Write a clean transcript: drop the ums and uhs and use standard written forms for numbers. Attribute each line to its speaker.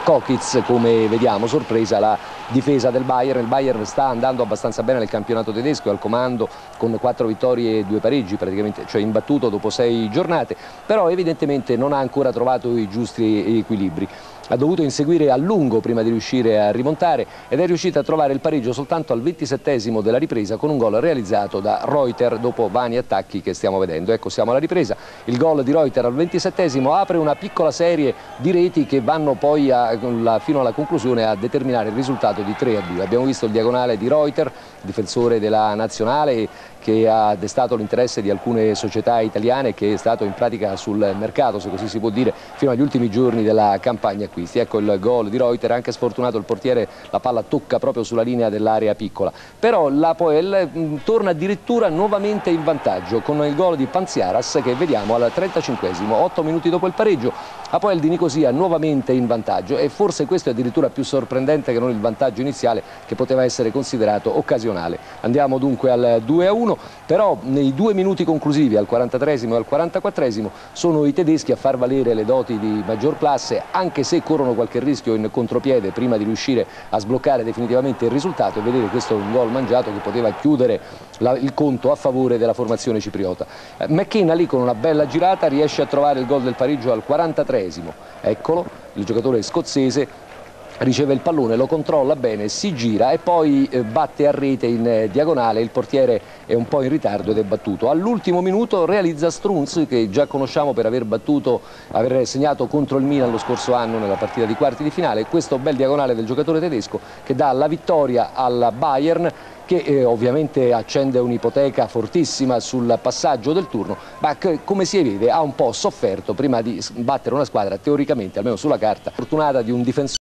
Speaker 1: Kokic, come vediamo, sorpresa la difesa del Bayern. Il Bayern sta andando abbastanza bene nel campionato tedesco, è al comando con 4 vittorie e 2 pareggi, praticamente, cioè imbattuto dopo 6 giornate, però evidentemente non ha ancora trovato i giusti equilibri. Ha dovuto inseguire a lungo prima di riuscire a rimontare ed è riuscito a trovare il pareggio soltanto al 27esimo della ripresa con un gol realizzato da Reuter dopo vari attacchi che stiamo vedendo. Ecco, siamo alla ripresa, il gol di Reuter al 27esimo apre una piccola serie di reti che vanno poi fino alla conclusione a determinare il risultato di 3-2. Abbiamo visto il diagonale di Reuter, difensore della nazionale, che ha destato l'interesse di alcune società italiane, che è stato in pratica sul mercato, se così si può dire, fino agli ultimi giorni della campagna acquisti. Ecco il gol di Reuter, anche sfortunato il portiere, la palla tocca proprio sulla linea dell'area piccola, però l'Apoel torna addirittura nuovamente in vantaggio con il gol di Panziaras che vediamo al 35esimo, 8 minuti dopo il pareggio. Apoel di Nicosia nuovamente in vantaggio e forse questo è addirittura più sorprendente che non il vantaggio iniziale, che poteva essere considerato occasionale. Andiamo dunque al 2-1, però nei 2 minuti conclusivi, al 43esimo e al 44esimo, sono i tedeschi a far valere le doti di maggior classe, anche se corrono qualche rischio in contropiede prima di riuscire a sbloccare definitivamente il risultato, e vedete questo è un gol mangiato che poteva chiudere il conto a favore della formazione cipriota. McKenna lì con una bella girata riesce a trovare il gol del pareggio al 43esimo, eccolo, il giocatore scozzese riceve il pallone, lo controlla bene, si gira e poi batte a rete in diagonale. Il portiere è un po' in ritardo ed è battuto. All'ultimo minuto realizza Strunz, che già conosciamo per aver segnato contro il Milan lo scorso anno nella partita di quarti di finale. Questo bel diagonale del giocatore tedesco che dà la vittoria al Bayern, che ovviamente accende un'ipoteca fortissima sul passaggio del turno, ma che, come si vede, ha un po' sofferto prima di battere una squadra teoricamente, almeno sulla carta, fortunata, di un difensore